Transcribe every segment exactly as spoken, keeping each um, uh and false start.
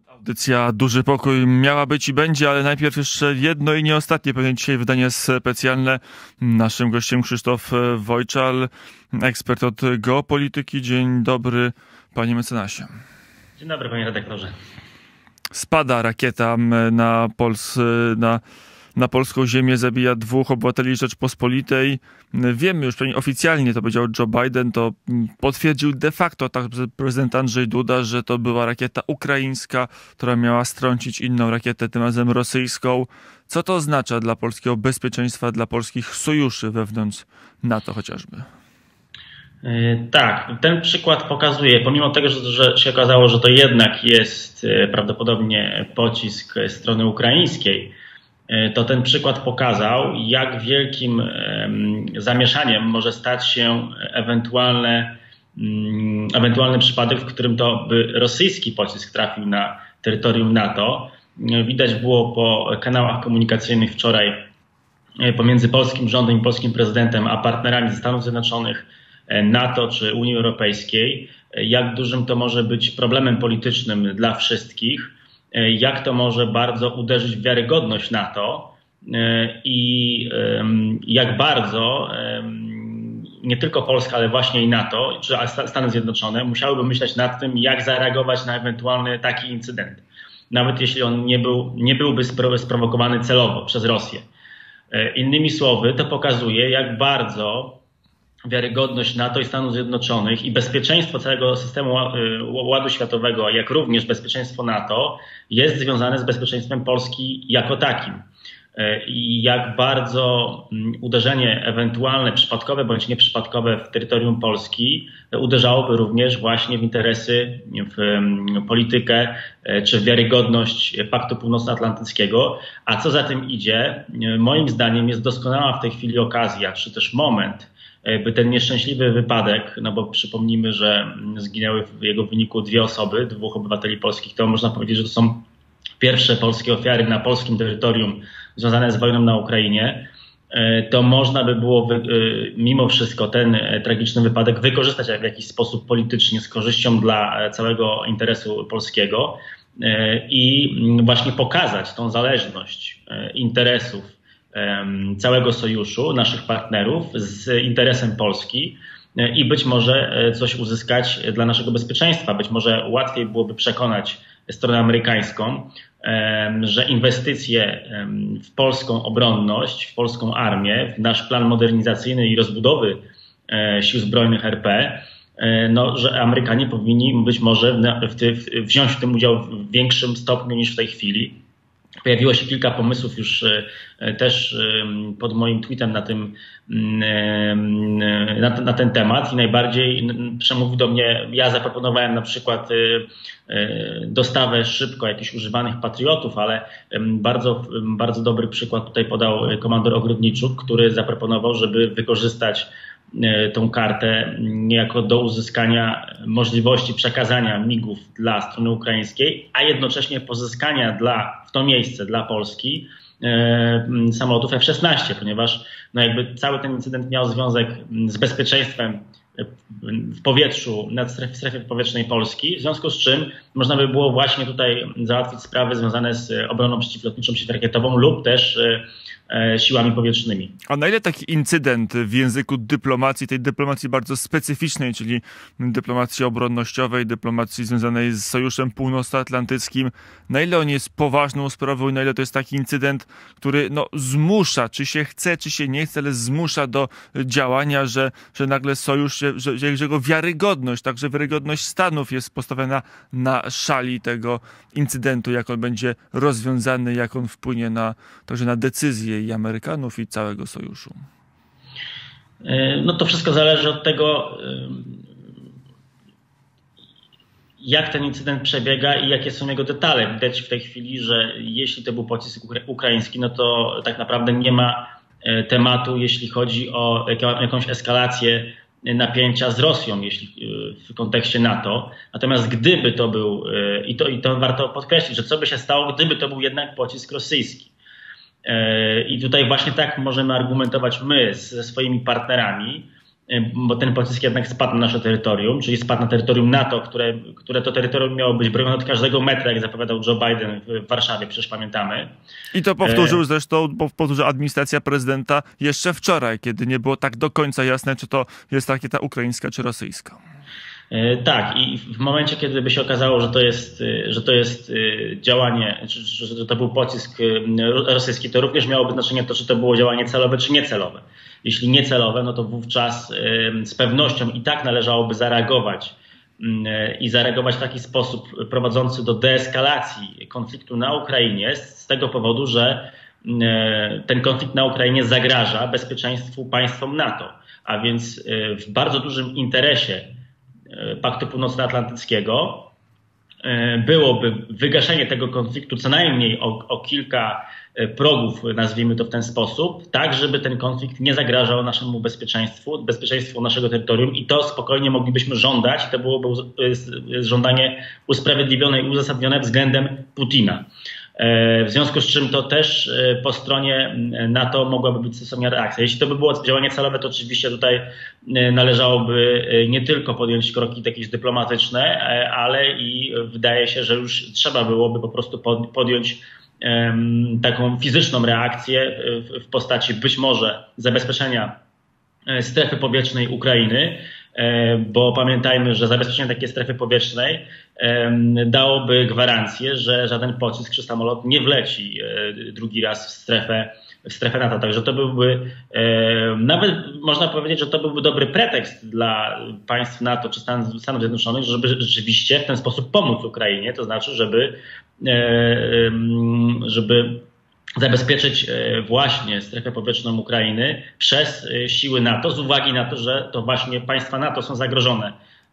Audycja Duży Pokój miała być i będzie, ale najpierw jeszcze jedno i nie ostatnie, pewnie dzisiaj wydanie specjalne. Naszym gościem Krzysztof Wojczal, ekspert od geopolityki. Dzień dobry, panie mecenasie. Dzień dobry, panie redaktorze. Spada rakieta na, Pols na, na polską ziemię, zabija dwóch obywateli Rzeczpospolitej. Wiemy już, pewnie oficjalnie to powiedział Joe Biden, to potwierdził de facto tak prezydent Andrzej Duda, że to była rakieta ukraińska, która miała strącić inną rakietę, tym razem rosyjską. Co to oznacza dla polskiego bezpieczeństwa, dla polskich sojuszy wewnątrz NATO chociażby? Tak, ten przykład pokazuje, pomimo tego, że, że się okazało, że to jednak jest prawdopodobnie pocisk strony ukraińskiej, to ten przykład pokazał, jak wielkim zamieszaniem może stać się ewentualne, ewentualny przypadek, w którym to by rosyjski pocisk trafił na terytorium NATO. Widać było po kanałach komunikacyjnych wczoraj pomiędzy polskim rządem i polskim prezydentem, a partnerami ze Stanów Zjednoczonych, NATO czy Unii Europejskiej, jak dużym to może być problemem politycznym dla wszystkich, jak to może bardzo uderzyć w wiarygodność NATO i jak bardzo nie tylko Polska, ale właśnie i NATO, czy Stany Zjednoczone musiałyby myśleć nad tym, jak zareagować na ewentualny taki incydent, nawet jeśli on nie, był, nie byłby sprowokowany celowo przez Rosję. Innymi słowy, to pokazuje, jak bardzo wiarygodność NATO i Stanów Zjednoczonych i bezpieczeństwo całego systemu ładu światowego, jak również bezpieczeństwo NATO jest związane z bezpieczeństwem Polski jako takim. I jak bardzo uderzenie ewentualne, przypadkowe bądź nieprzypadkowe w terytorium Polski uderzałoby również właśnie w interesy, w politykę czy w wiarygodność Paktu Północnoatlantyckiego. A co za tym idzie, moim zdaniem jest doskonała w tej chwili okazja, czy też moment, by ten nieszczęśliwy wypadek, no bo przypomnijmy, że zginęły w jego wyniku dwie osoby, dwóch obywateli polskich, to można powiedzieć, że to są pierwsze polskie ofiary na polskim terytorium związane z wojną na Ukrainie, to można by było mimo wszystko ten tragiczny wypadek wykorzystać w jakiś sposób politycznie z korzyścią dla całego interesu polskiego i właśnie pokazać tą zależność interesów całego sojuszu, naszych partnerów z interesem Polski i być może coś uzyskać dla naszego bezpieczeństwa. Być może łatwiej byłoby przekonać stronę amerykańską, że inwestycje w polską obronność, w polską armię, w nasz plan modernizacyjny i rozbudowy sił zbrojnych R P, no, że Amerykanie powinni być może w ty, wziąć w tym udział w większym stopniu niż w tej chwili. Pojawiło się kilka pomysłów już też pod moim tweetem na, tym, na, na ten temat i najbardziej przemówił do mnie, ja zaproponowałem na przykład dostawę szybko jakichś używanych patriotów, ale bardzo, bardzo dobry przykład tutaj podał komandor Ogrodniczuk, który zaproponował, żeby wykorzystać tą kartę niejako do uzyskania możliwości przekazania migów dla strony ukraińskiej, a jednocześnie pozyskania dla, w to miejsce dla Polski e, samolotów F szesnaście, ponieważ no jakby cały ten incydent miał związek z bezpieczeństwem w powietrzu, nad stref, w strefie powietrznej Polski, w związku z czym można by było właśnie tutaj załatwić sprawy związane z obroną przeciwlotniczą, przeciwrakietową lub też e, siłami powietrznymi. A na ile taki incydent w języku dyplomacji, tej dyplomacji bardzo specyficznej, czyli dyplomacji obronnościowej, dyplomacji związanej z Sojuszem Północnoatlantyckim, na ile on jest poważną sprawą i na ile to jest taki incydent, który no, zmusza, czy się chce, czy się nie chce, ale zmusza do działania, że, że nagle sojusz, że, że, że jego wiarygodność, także wiarygodność Stanów jest postawiona na szali tego incydentu, jak on będzie rozwiązany, jak on wpłynie na, także na decyzje i Amerykanów, i całego sojuszu? No to wszystko zależy od tego, jak ten incydent przebiega i jakie są jego detale. Widać w tej chwili, że jeśli to był pocisk ukraiński, no to tak naprawdę nie ma tematu, jeśli chodzi o jakąś eskalację napięcia z Rosją, jeśli w kontekście NATO. Natomiast gdyby to był, i to, i to warto podkreślić, że co by się stało, gdyby to był jednak pocisk rosyjski. I tutaj właśnie tak możemy argumentować my ze swoimi partnerami, bo ten pocisk jednak spadł na nasze terytorium, czyli spadł na terytorium NATO, które, które to terytorium miało być bronione od każdego metra, jak zapowiadał Joe Biden w Warszawie, przecież pamiętamy. I to powtórzył zresztą, powtórzyła administracja prezydenta jeszcze wczoraj, kiedy nie było tak do końca jasne, czy to jest rakieta ukraińska, czy rosyjska. Tak, i w momencie, kiedy by się okazało, że to jest, że to jest działanie, czy, że to był pocisk rosyjski, to również miałoby znaczenie to, czy to było działanie celowe, czy niecelowe. Jeśli niecelowe, no to wówczas z pewnością i tak należałoby zareagować i zareagować w taki sposób prowadzący do deeskalacji konfliktu na Ukrainie z tego powodu, że ten konflikt na Ukrainie zagraża bezpieczeństwu państwom NATO, a więc w bardzo dużym interesie Paktu Północnoatlantyckiego byłoby wygaszenie tego konfliktu co najmniej o, o kilka progów, nazwijmy to w ten sposób, tak żeby ten konflikt nie zagrażał naszemu bezpieczeństwu, bezpieczeństwu naszego terytorium i to spokojnie moglibyśmy żądać. To byłoby żądanie usprawiedliwione i uzasadnione względem Putina. W związku z czym to też po stronie NATO mogłaby być stosowna reakcja. Jeśli to by było działanie celowe, to oczywiście tutaj należałoby nie tylko podjąć kroki jakieś dyplomatyczne, ale i wydaje się, że już trzeba byłoby po prostu podjąć taką fizyczną reakcję w postaci być może zabezpieczenia strefy powietrznej Ukrainy, bo pamiętajmy, że zabezpieczenie takiej strefy powietrznej dałoby gwarancję, że żaden pocisk czy samolot nie wleci drugi raz w strefę, w strefę NATO. Także to byłby, nawet można powiedzieć, że to byłby dobry pretekst dla państw NATO czy Stanów, Stanów Zjednoczonych, żeby rzeczywiście w ten sposób pomóc Ukrainie, to znaczy, żeby, żeby zabezpieczyć właśnie strefę powietrzną Ukrainy przez siły NATO z uwagi na to, że to właśnie państwa NATO są zagrożone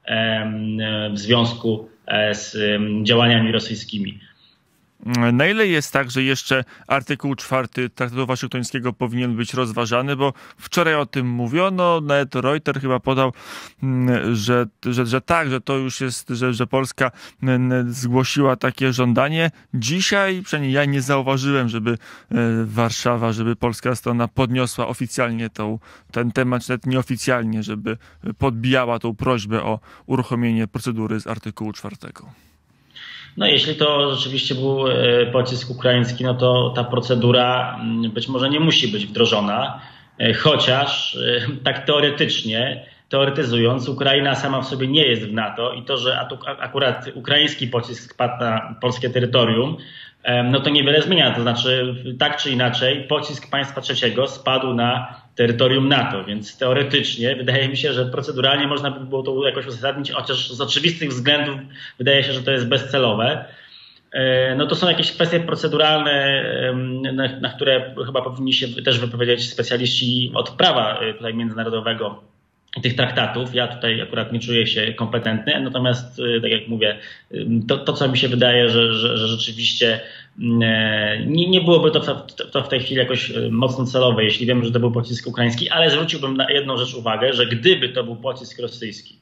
w związku z działaniami rosyjskimi. Na ile jest tak, że jeszcze artykuł czwarty Traktatu Waszyngtońskiego powinien być rozważany, bo wczoraj o tym mówiono, nawet Reuters chyba podał, że, że, że tak, że to już jest, że, że Polska zgłosiła takie żądanie. Dzisiaj, przynajmniej ja nie zauważyłem, żeby Warszawa, żeby polska strona podniosła oficjalnie tą, ten temat, czy nawet nieoficjalnie, żeby podbijała tą prośbę o uruchomienie procedury z artykułu czwartego. No jeśli to rzeczywiście był pocisk ukraiński, no to ta procedura być może nie musi być wdrożona, chociaż tak teoretycznie, teoretyzując, Ukraina sama w sobie nie jest w NATO i to, że akurat ukraiński pocisk spadł na polskie terytorium, no to niewiele zmienia. To znaczy tak czy inaczej pocisk państwa trzeciego spadł na terytorium NATO, więc teoretycznie wydaje mi się, że proceduralnie można by było to jakoś uzasadnić, chociaż z oczywistych względów wydaje się, że to jest bezcelowe. No to są jakieś kwestie proceduralne, na, na które chyba powinni się też wypowiedzieć specjaliści od prawa tutaj międzynarodowego tych traktatów. Ja tutaj akurat nie czuję się kompetentny, natomiast tak jak mówię, to, to co mi się wydaje, że, że, że rzeczywiście nie, nie byłoby to w, to w tej chwili jakoś mocno celowe, jeśli wiemy, że to był pocisk ukraiński, ale zwróciłbym na jedną rzecz uwagę, że gdyby to był pocisk rosyjski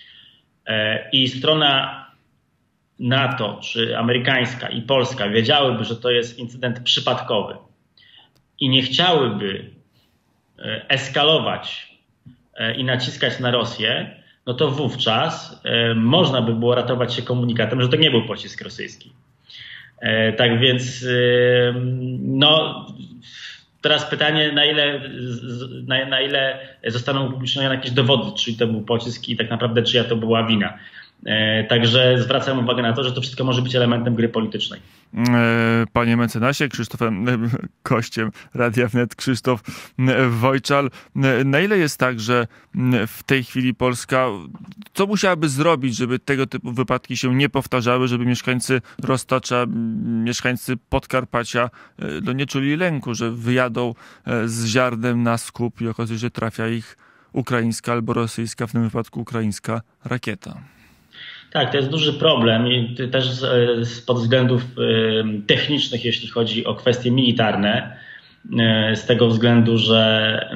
i strona NATO, czy amerykańska i polska wiedziałyby, że to jest incydent przypadkowy i nie chciałyby eskalować i naciskać na Rosję, no to wówczas można by było ratować się komunikatem, że to nie był pocisk rosyjski. Tak więc no teraz pytanie, na ile, na, na ile zostaną upublicznione jakieś dowody, czyli to był pocisk i tak naprawdę czyja to była wina. Także zwracam uwagę na to, że to wszystko może być elementem gry politycznej. Panie mecenasie, Krzysztofem gościem Radia Wnet, Krzysztof Wojczal. Na ile jest tak, że w tej chwili Polska, co musiałaby zrobić, żeby tego typu wypadki się nie powtarzały, żeby mieszkańcy Roztocza, mieszkańcy Podkarpacia no nie czuli lęku, że wyjadą z ziarnem na skup i okazuje się, że trafia ich ukraińska albo rosyjska, w tym wypadku ukraińska rakieta? Tak, to jest duży problem i też z, z pod względów technicznych, jeśli chodzi o kwestie militarne, z tego względu, że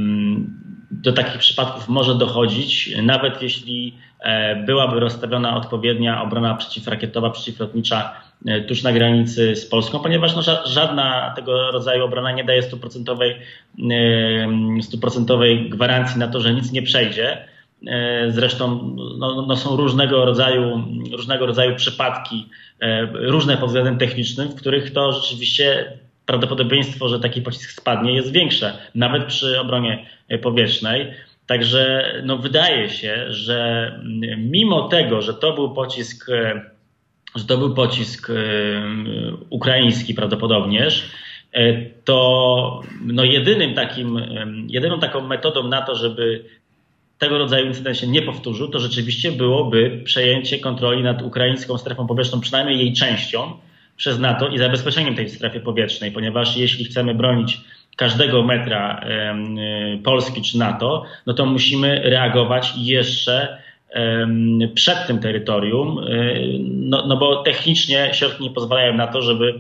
do takich przypadków może dochodzić, nawet jeśli byłaby rozstawiona odpowiednia obrona przeciwrakietowa, przeciwlotnicza tuż na granicy z Polską, ponieważ no, żadna tego rodzaju obrona nie daje stuprocentowej, stuprocentowej gwarancji na to, że nic nie przejdzie. Zresztą no, no są różnego rodzaju, różnego rodzaju przypadki, różne pod względem technicznym, w których to rzeczywiście prawdopodobieństwo, że taki pocisk spadnie, jest większe, nawet przy obronie powietrznej. Także no, wydaje się, że mimo tego, że to był pocisk, że to był pocisk ukraiński prawdopodobnież, to no, jedynym takim, jedyną taką metodą na to, żeby tego rodzaju incydent się nie powtórzył, to rzeczywiście byłoby przejęcie kontroli nad ukraińską strefą powietrzną, przynajmniej jej częścią, przez NATO i zabezpieczeniem tej strefy powietrznej, ponieważ jeśli chcemy bronić każdego metra Polski czy NATO, no to musimy reagować jeszcze przed tym terytorium, no, no bo technicznie środki nie pozwalają na to, żeby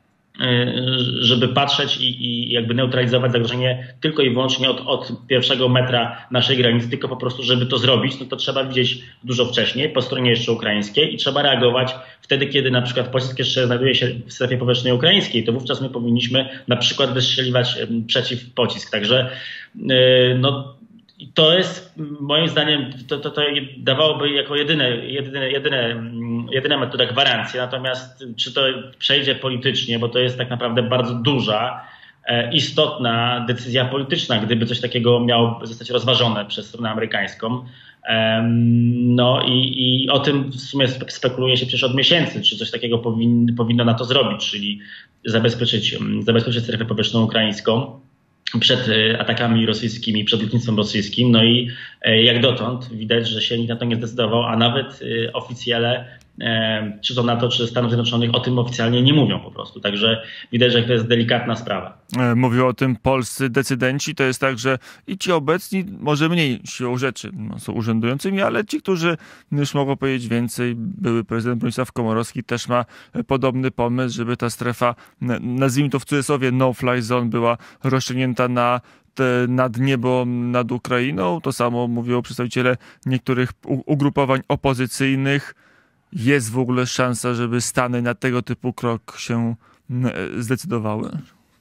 żeby patrzeć i, i jakby neutralizować zagrożenie tylko i wyłącznie od, od pierwszego metra naszej granicy, tylko po prostu, żeby to zrobić, no to trzeba widzieć dużo wcześniej, po stronie jeszcze ukraińskiej i trzeba reagować wtedy, kiedy na przykład pocisk jeszcze znajduje się w strefie powietrznej ukraińskiej, to wówczas my powinniśmy na przykład wystrzeliwać przeciw pocisk. Także no to jest moim zdaniem, to, to, to dawałoby jako jedyne, jedyne, jedyne, jedyna metoda gwarancję. Natomiast czy to przejdzie politycznie, bo to jest tak naprawdę bardzo duża, istotna decyzja polityczna, gdyby coś takiego miało zostać rozważone przez stronę amerykańską. No i, i o tym w sumie spekuluje się przecież od miesięcy, czy coś takiego powin, powinno na to zrobić, czyli zabezpieczyć, zabezpieczyć strefę powietrzną ukraińską przed atakami rosyjskimi, przed lotnictwem rosyjskim. No i jak dotąd widać, że się nikt na to nie zdecydował, a nawet oficjele, czy to NATO, czy Stanów Zjednoczonych, o tym oficjalnie nie mówią po prostu. Także widać, że to jest delikatna sprawa. Mówią o tym polscy decydenci. To jest tak, że i ci obecni może mniej siłą rzeczy no, są urzędującymi, ale ci, którzy już mogą powiedzieć więcej, były prezydent Bronisław Komorowski też ma podobny pomysł, żeby ta strefa, nazwijmy to w cudzysłowie no-fly zone, była rozciągnięta na te, nad niebo nad Ukrainą. To samo mówią przedstawiciele niektórych ugrupowań opozycyjnych. Jest w ogóle szansa, żeby Stany na tego typu krok się zdecydowały?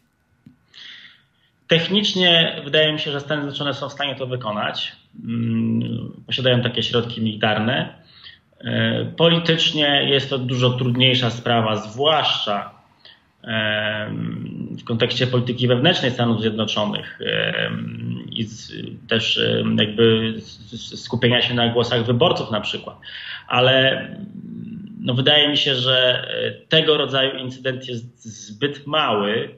Technicznie wydaje mi się, że Stany Zjednoczone są w stanie to wykonać. Posiadają takie środki militarne. Politycznie jest to dużo trudniejsza sprawa, zwłaszcza w kontekście polityki wewnętrznej Stanów Zjednoczonych i też jakby skupienia się na głosach wyborców na przykład. Ale no wydaje mi się, że tego rodzaju incydent jest zbyt mały,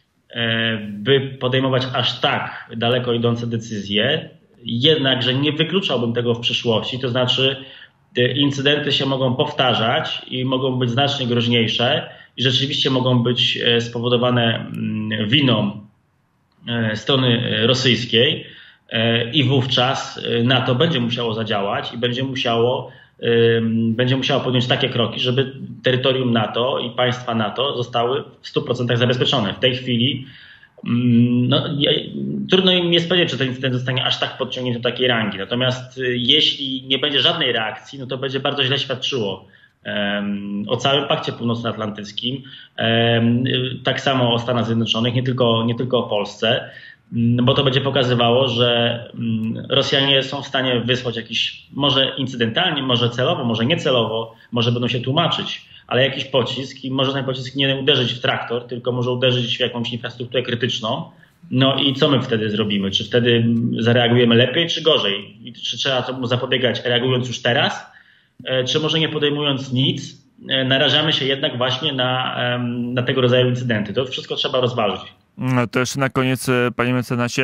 by podejmować aż tak daleko idące decyzje. Jednakże nie wykluczałbym tego w przyszłości, to znaczy incydenty się mogą powtarzać i mogą być znacznie groźniejsze i rzeczywiście mogą być spowodowane winą strony rosyjskiej i wówczas NATO będzie musiało zadziałać i będzie musiało, będzie musiało podjąć takie kroki, żeby terytorium NATO i państwa NATO zostały w stu procentach zabezpieczone. W tej chwili no, trudno im jest powiedzieć, czy ten incydent zostanie aż tak podciągnięty do takiej rangi. Natomiast jeśli nie będzie żadnej reakcji, no to będzie bardzo źle świadczyło um, o całym Pakcie Północnoatlantyckim, um, tak samo o Stanach Zjednoczonych, nie tylko, nie tylko o Polsce, um, bo to będzie pokazywało, że um, Rosjanie są w stanie wysłać jakiś, może incydentalnie, może celowo, może niecelowo, może będą się tłumaczyć, ale jakiś pocisk i może ten pocisk nie uderzyć w traktor, tylko może uderzyć w jakąś infrastrukturę krytyczną. No i co my wtedy zrobimy? Czy wtedy zareagujemy lepiej, czy gorzej? Czy trzeba temu zapobiegać reagując już teraz? Czy może nie podejmując nic, narażamy się jednak właśnie na, na tego rodzaju incydenty? To wszystko trzeba rozważyć. No to jeszcze na koniec, panie mecenasie,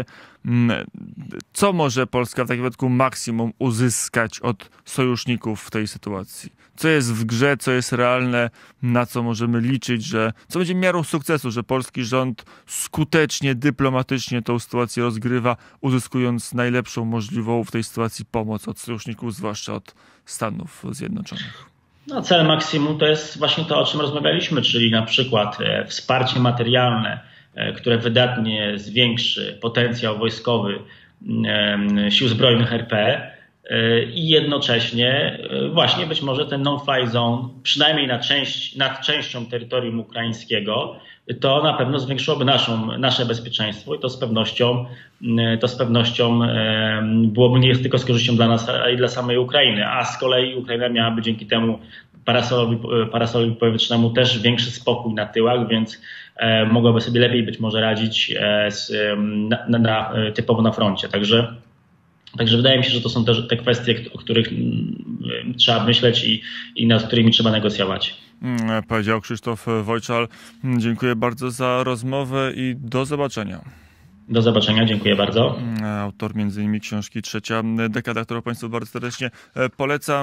co może Polska w takim wypadku maksimum uzyskać od sojuszników w tej sytuacji? Co jest w grze, co jest realne, na co możemy liczyć, że co będzie miarą sukcesu, że polski rząd skutecznie, dyplomatycznie tą sytuację rozgrywa, uzyskując najlepszą możliwą w tej sytuacji pomoc od sojuszników, zwłaszcza od Stanów Zjednoczonych? No, cel maksimum to jest właśnie to, o czym rozmawialiśmy, czyli na przykład wsparcie materialne, które wydatnie zwiększy potencjał wojskowy Sił Zbrojnych R P, i jednocześnie właśnie być może ten no-fly zone, przynajmniej nad, część, nad częścią terytorium ukraińskiego, to na pewno zwiększyłoby naszą, nasze bezpieczeństwo i to z pewnością, to z pewnością byłoby nie tylko z korzyścią dla nas, ale i dla samej Ukrainy, a z kolei Ukraina miałaby dzięki temu parasolowi, parasolowi powietrznemu też większy spokój na tyłach, więc mogłaby sobie lepiej być może radzić z, na, na, typowo na froncie. Także Także wydaje mi się, że to są też te kwestie, o których trzeba myśleć i, i nad którymi trzeba negocjować. Powiedział Krzysztof Wojczal. Dziękuję bardzo za rozmowę i do zobaczenia. Do zobaczenia, dziękuję bardzo. Autor między innymi książki Trzecia dekada, którą Państwu bardzo serdecznie polecam.